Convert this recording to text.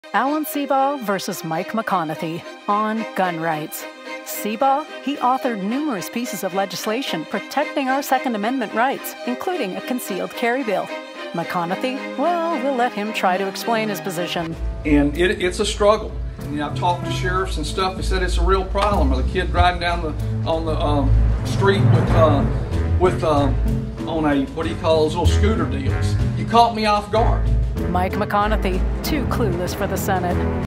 Alan Seabaugh versus Mike McConathy on gun rights. Seabaugh, he authored numerous pieces of legislation protecting our Second Amendment rights, including a concealed carry bill. McConathy, well, we'll let him try to explain his position. And it's a struggle. I've talked to sheriffs and stuff. They said it's a real problem. A kid riding down on the street on a, what do you call those little scooter deals. He caught me off guard. Mike McConathy, too clueless for the Senate.